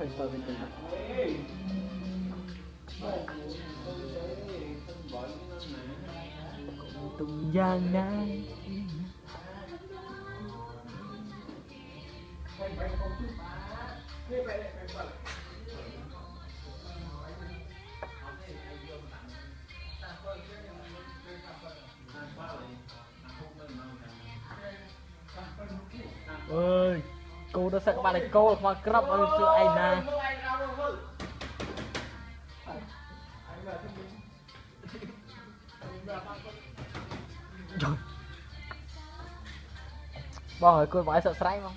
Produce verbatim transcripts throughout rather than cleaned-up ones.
phải tôi bên tôi tung giang ngang ơi cô đã sợ các bạn này cô mà crop ơi cho anh nè trời bọn ơi cô phải sợ sấy không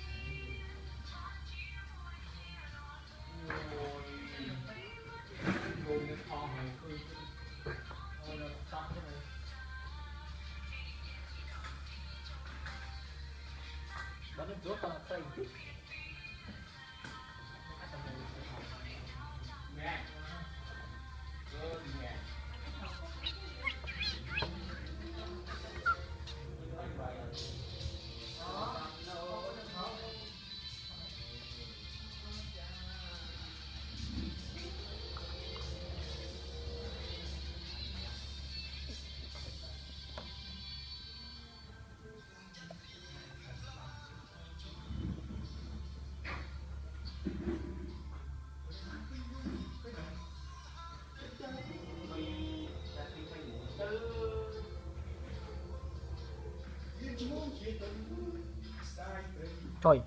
trời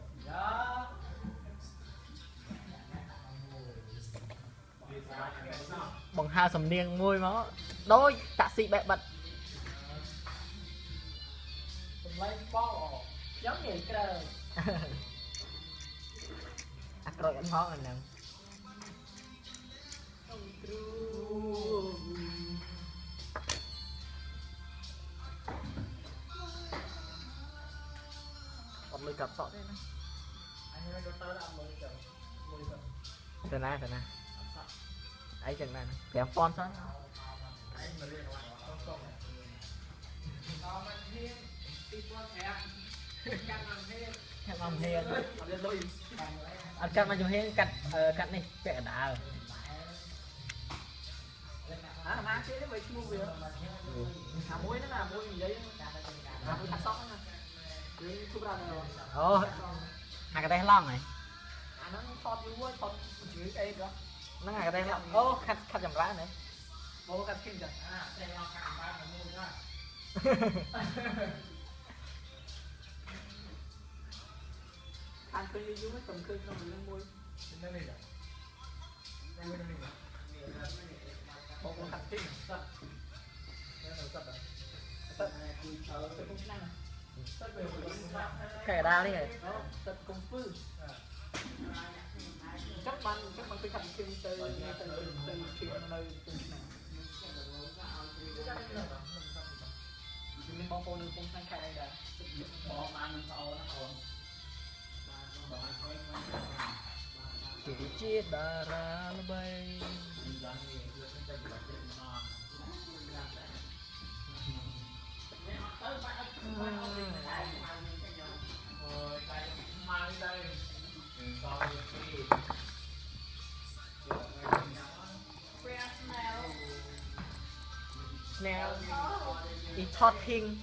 bằng hai sầm niên môi nó đôi tạ sĩ bẹ bật giống như trời ăn rồi ăn ngon rồi nè còn mười cặp sọ thế này thế này thế này ấy chừng này kém con sao em làm hiền ăn cắt mà dùng hiền cắt cắt này vẽ đá à mà chứ đấy mua việc à muối nó là muối gì đấy à muối cắt sóc nữa chứ chụp ra rồi ô hai cái tay long này à nó thọt như muối thọt dưới đây đó nó hai cái tay long ô cắt cắt chầm rãi này bố cắt kinh rồi à tay long cắt ba là muối nữa ăn khơi đi dưới tầm khơi xong rồi lên muối lên đây rồi đây đây đây bố con cắt kinh sắt cái đa đi này sắt công phu chắc bạn chắc bạn phải cắt kinh từ từ từ từ nơi từ này mình bong bóng được không sang khai đây đã bỏ mà mình sau nó ổn chỉ chết đã ra nó bay Now it's talking